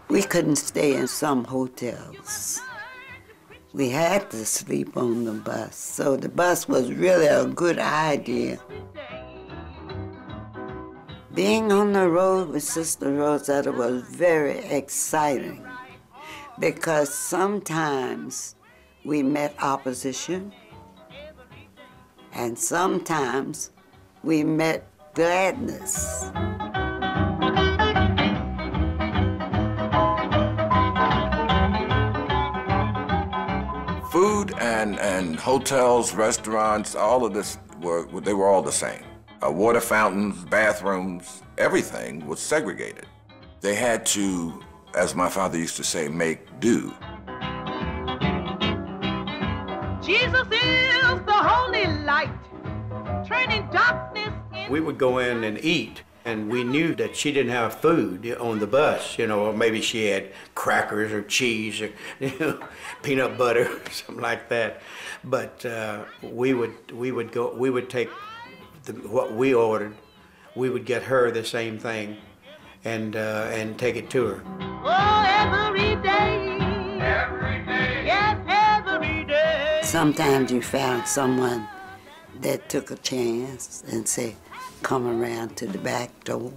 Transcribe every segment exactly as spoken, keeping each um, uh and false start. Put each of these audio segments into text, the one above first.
We couldn't stay in some hotels. We had to sleep on the bus, so the bus was really a good idea. Being on the road with Sister Rosetta was very exciting because sometimes we met opposition and sometimes we met gladness. Food and, and hotels, restaurants, all of this, were they were all the same. Uh, water fountains, bathrooms, everything was segregated. They had to, as my father used to say, make do. Jesus is the holy light, turning darkness into... We would go in and eat, and we knew that she didn't have food on the bus, you know, or maybe she had crackers or cheese or, you know, peanut butter or something like that. But uh, we would we would go we would take the, what we ordered, we would get her the same thing, and uh, and take it to her. Oh, every day, every day, yes, every day. Sometimes you found someone that took a chance and said, come around to the back door,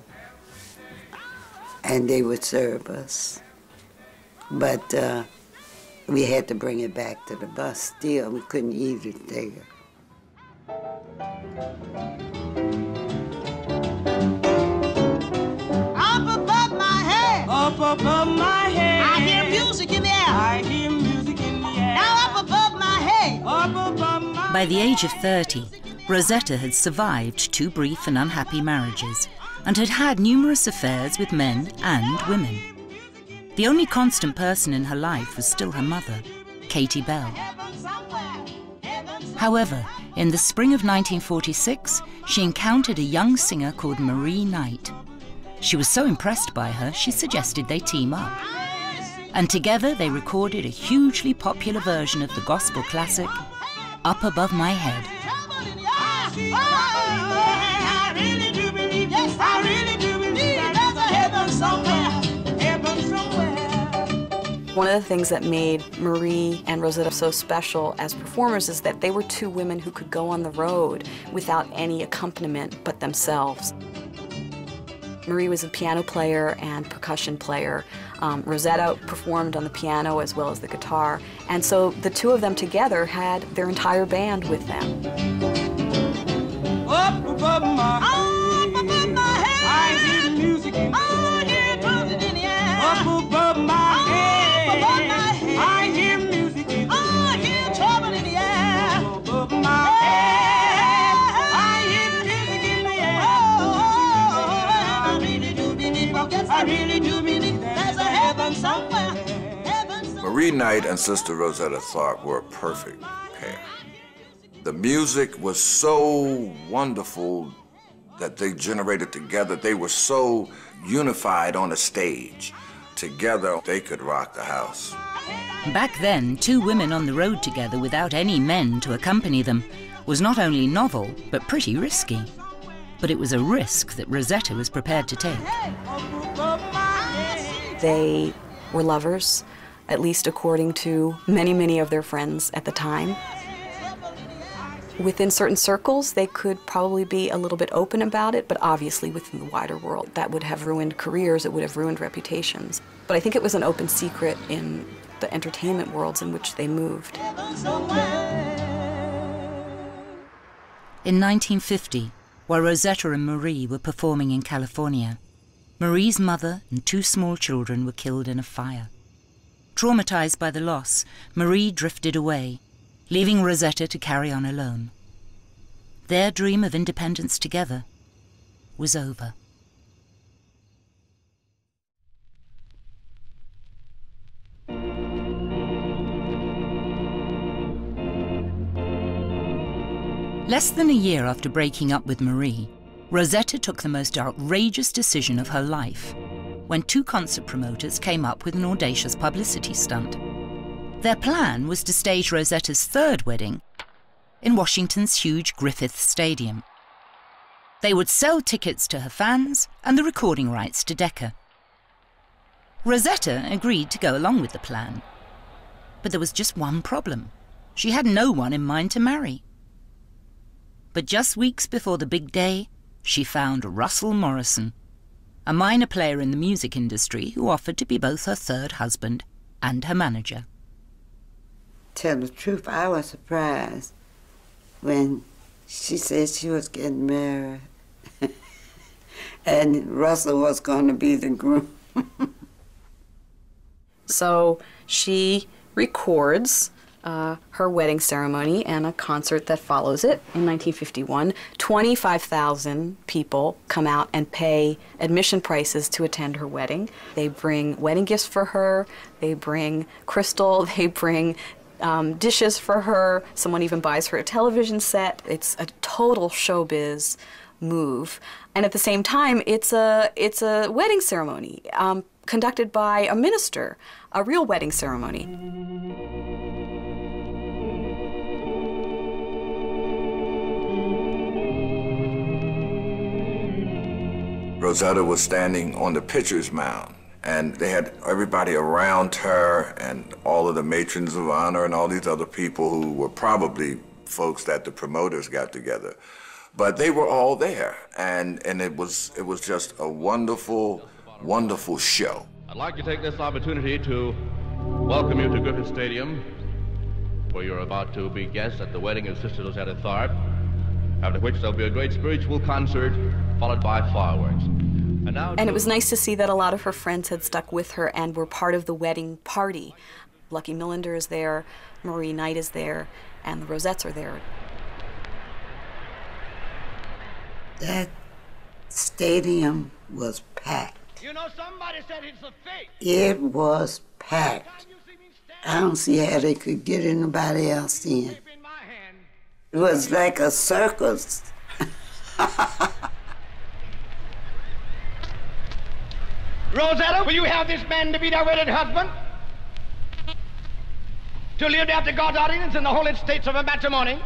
and they would serve us. But uh, we had to bring it back to the bus still. We couldn't eat it there. Up above my head, Up above my head, I hear music in the air. I hear music in the air. Now up above my head, Up above my By the age of thirty, Rosetta had survived two brief and unhappy marriages and had had numerous affairs with men and women. The only constant person in her life was still her mother, Katie Bell. However, in the spring of nineteen forty-six, she encountered a young singer called Marie Knight. She was so impressed by her, she suggested they team up. And together they recorded a hugely popular version of the gospel classic, Up Above My Head. I really do believe, yes, I really do believe there's a heaven somewhere, heaven somewhere. One of the things that made Marie and Rosetta so special as performers is that they were two women who could go on the road without any accompaniment but themselves. Marie was a piano player and percussion player. Um, Rosetta performed on the piano as well as the guitar, and so the two of them together had their entire band with them. Up above my up above my head, I hear music in the I hear music in the air. Up above my head, Up above my head, I hear music in the I hear trouble in the air. Up above my head, I hear music in the air. Oh, I really do believe, yes, I really do believe there's a heaven somewhere. heaven somewhere. Marie Knight and Sister Rosetta Tharpe were a perfect pair. The music was so wonderful that they generated together. They were so unified on a stage. Together, they could rock the house. Back then, two women on the road together without any men to accompany them was not only novel, but pretty risky. But it was a risk that Rosetta was prepared to take. They were lovers, at least according to many, many of their friends at the time. Within certain circles, they could probably be a little bit open about it, but obviously within the wider world, that would have ruined careers, it would have ruined reputations. But I think it was an open secret in the entertainment worlds in which they moved. In nineteen fifty, while Rosetta and Marie were performing in California, Marie's mother and two small children were killed in a fire. Traumatized by the loss, Marie drifted away, leaving Rosetta to carry on alone. Their dream of independence together was over. Less than a year after breaking up with Marie, Rosetta took the most outrageous decision of her life when two concert promoters came up with an audacious publicity stunt. Their plan was to stage Rosetta's third wedding in Washington's huge Griffith Stadium. They would sell tickets to her fans and the recording rights to Decca. Rosetta agreed to go along with the plan. But there was just one problem. She had no one in mind to marry. But just weeks before the big day, she found Russell Morrison, a minor player in the music industry who offered to be both her third husband and her manager. Tell the truth, I was surprised when she said she was getting married and Russell was going to be the groom. So she records uh, her wedding ceremony and a concert that follows it in nineteen fifty-one. twenty-five thousand people come out and pay admission prices to attend her wedding. They bring wedding gifts for her, they bring crystal, they bring um, dishes for her, someone even buys her a television set. It's a total showbiz move. And at the same time, it's a, it's a wedding ceremony um, conducted by a minister, a real wedding ceremony. Rosetta was standing on the pitcher's mound, and they had everybody around her and all of the matrons of honor and all these other people who were probably folks that the promoters got together. But they were all there, and, and it was, it was just a wonderful, wonderful show. I'd like to take this opportunity to welcome you to Griffith Stadium, where you're about to be guests at the wedding of Sister Rosetta Tharpe, after which there'll be a great spiritual concert followed by fireworks. And, now and it was nice to see that a lot of her friends had stuck with her and were part of the wedding party. Lucky Millinder is there, Marie Knight is there, and the Rosettes are there. That stadium was packed. You know, somebody said it's a fake. It was packed. I don't see how they could get anybody else in. It was like a circus. Rosetta, will you have this man to be thy wedded husband? To live after God's ordinance in the holy states of a matrimony?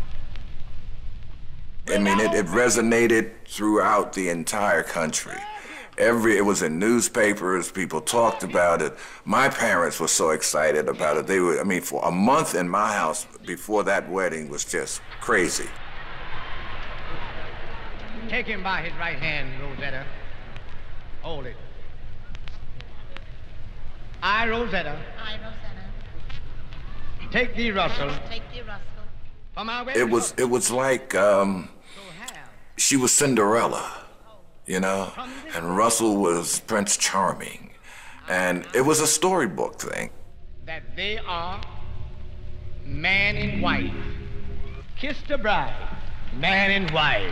I mean, it, it resonated throughout the entire country. Every, it was in newspapers, people talked about it. My parents were so excited about it. They were, I mean, for a month in my house before that wedding was just crazy. Take him by his right hand, Rosetta. Hold it. I, Rosetta. I, Rosetta. Take thee, Russell. Take thee, Russell. For my wedding. It was, it was like um, she was Cinderella, you know, and Russell was Prince Charming, and it was a storybook thing. That they are man and wife. Kiss the bride, man and wife.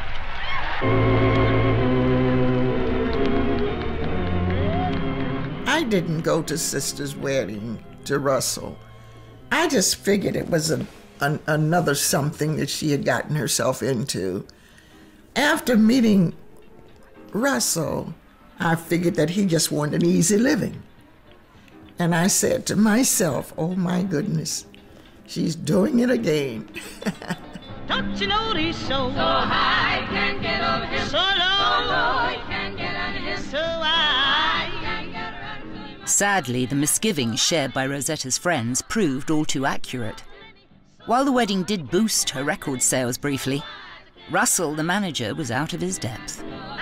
I didn't go to Sister's wedding to Russell. I just figured it was a, an, another something that she had gotten herself into. After meeting Russell, I figured that he just wanted an easy living. And I said to myself, oh my goodness, she's doing it again. Don't you know he's so, so high, can't get over him. So low, so low, he can't get under him. So high, he can't get around him. Sadly, the misgivings shared by Rosetta's friends proved all too accurate. While the wedding did boost her record sales briefly, Russell, the manager, was out of his depth.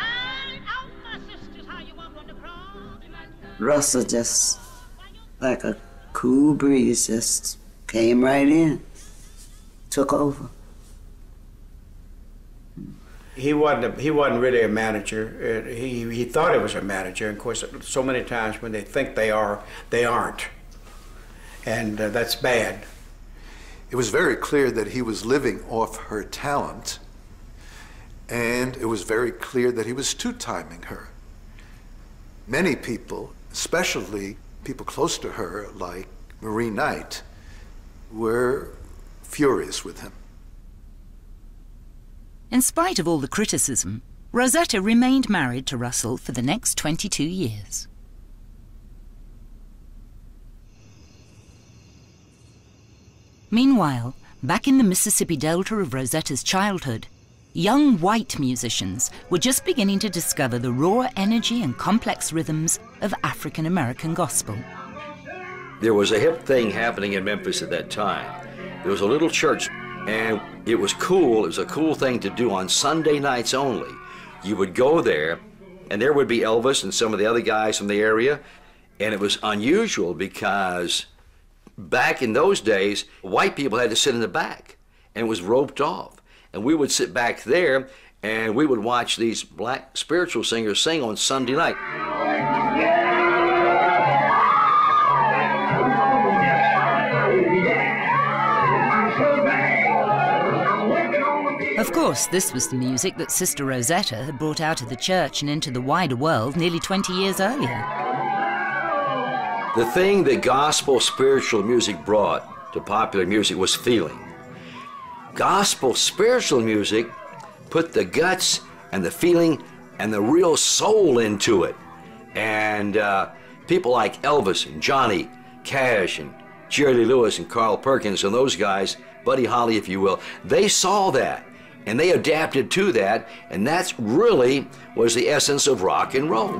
Russell just, like a cool breeze, just came right in, took over. He wasn't, a, he wasn't really a manager. Uh, he, he thought he was a manager. And of course, so many times when they think they are, they aren't. And uh, that's bad. It was very clear that he was living off her talent. And it was very clear that he was two-timing her. Many people, especially people close to her, like Marie Knight, were furious with him. In spite of all the criticism, Rosetta remained married to Russell for the next twenty-two years. Meanwhile, back in the Mississippi Delta of Rosetta's childhood, young white musicians were just beginning to discover the raw energy and complex rhythms of African American gospel. There was a hip thing happening in Memphis at that time. There was a little church, and it was cool. It was a cool thing to do on Sunday nights only. You would go there, and there would be Elvis and some of the other guys from the area, and it was unusual because back in those days, white people had to sit in the back, and it was roped off. And we would sit back there, and we would watch these black spiritual singers sing on Sunday night. Of course, this was the music that Sister Rosetta had brought out of the church and into the wider world nearly twenty years earlier. The thing that gospel spiritual music brought to popular music was feeling. Gospel spiritual music put the guts and the feeling and the real soul into it. And uh, people like Elvis and Johnny Cash and Jerry Lee Lewis and Carl Perkins and those guys, Buddy Holly if you will, they saw that and they adapted to that, and that's really was the essence of rock and roll.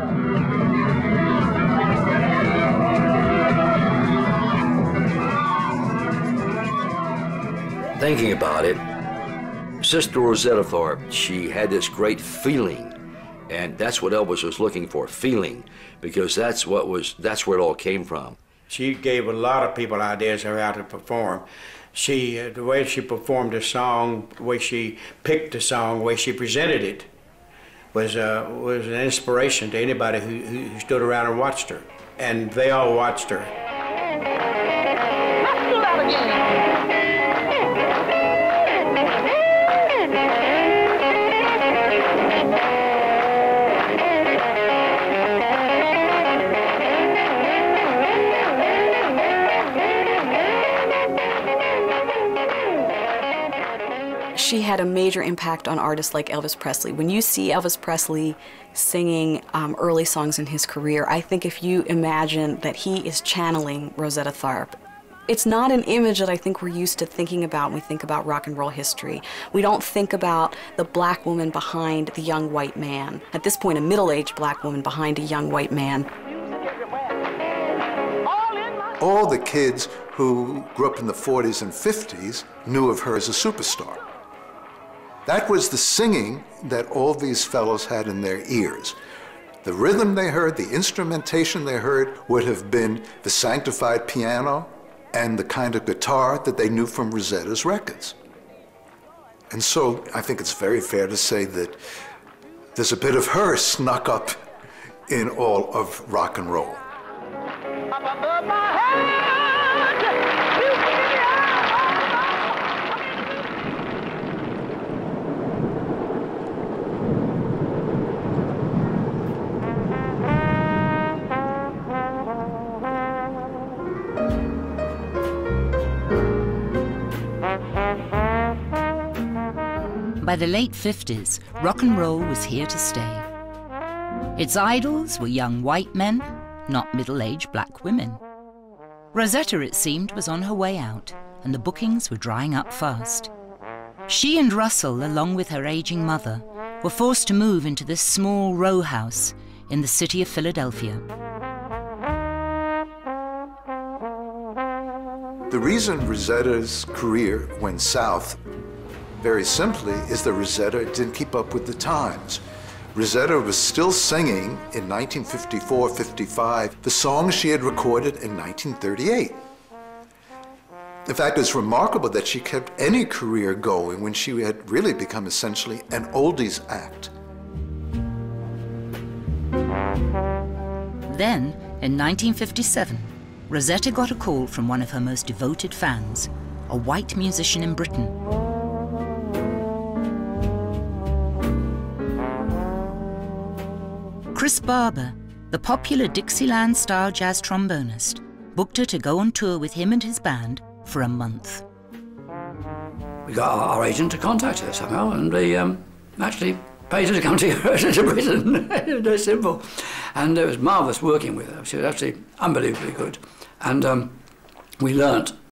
Thinking about it, Sister Rosetta Tharpe, she had this great feeling, and that's what Elvis was looking for, feeling, because that's what was, that's where it all came from. She gave a lot of people ideas of how to perform. She, uh, the way she performed a song, the way she picked a song, the way she presented it, was uh, was an inspiration to anybody who, who stood around and watched her, and they all watched her. Let's do that again. She had a major impact on artists like Elvis Presley. When you see Elvis Presley singing um, early songs in his career, I think if you imagine that he is channeling Rosetta Tharpe, it's not an image that I think we're used to thinking about when we think about rock and roll history. We don't think about the black woman behind the young white man. At this point, a middle-aged black woman behind a young white man. All the kids who grew up in the forties and fifties knew of her as a superstar. That was the singing that all these fellows had in their ears. The rhythm they heard, the instrumentation they heard would have been the sanctified piano and the kind of guitar that they knew from Rosetta's records. And so I think it's very fair to say that there's a bit of her snuck up in all of rock and roll. By the late fifties, rock and roll was here to stay. Its idols were young white men, not middle-aged black women. Rosetta, it seemed, was on her way out, and the bookings were drying up fast. She and Russell, along with her aging mother, were forced to move into this small row house in the city of Philadelphia. The reason Rosetta's career went south, very simply, is that Rosetta didn't keep up with the times. Rosetta was still singing in nineteen fifty-four fifty-five the songs she had recorded in nineteen thirty-eight. In fact, it's remarkable that she kept any career going when she had really become essentially an oldies act. Then, in nineteen fifty-seven, Rosetta got a call from one of her most devoted fans, a white musician in Britain. Chris Barber, the popular Dixieland-style jazz trombonist, booked her to go on tour with him and his band for a month. We got our, our agent to contact her somehow, and they um, actually paid her to come to, to Britain. It was very simple. And it was marvellous working with her. She was actually unbelievably good. And um, we learnt